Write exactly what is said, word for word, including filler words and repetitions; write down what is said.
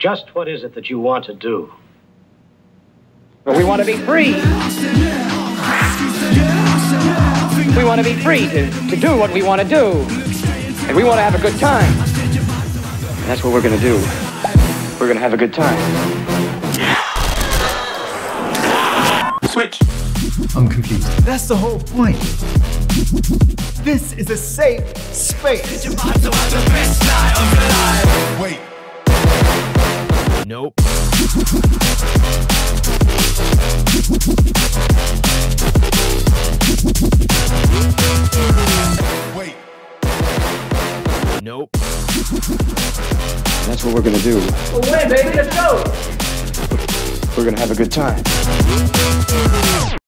Just what is it that you want to do? Well, we want to be free. We want to be free to, to do what we want to do. And we want to have a good time. And that's what we're going to do. We're going to have a good time. Switch. I'm confused. That's the whole point. This is a safe space. Wait. Nope. Wait. Nope. And that's what we're going to do. Well, win, baby. Let's go. We're going to have a good time.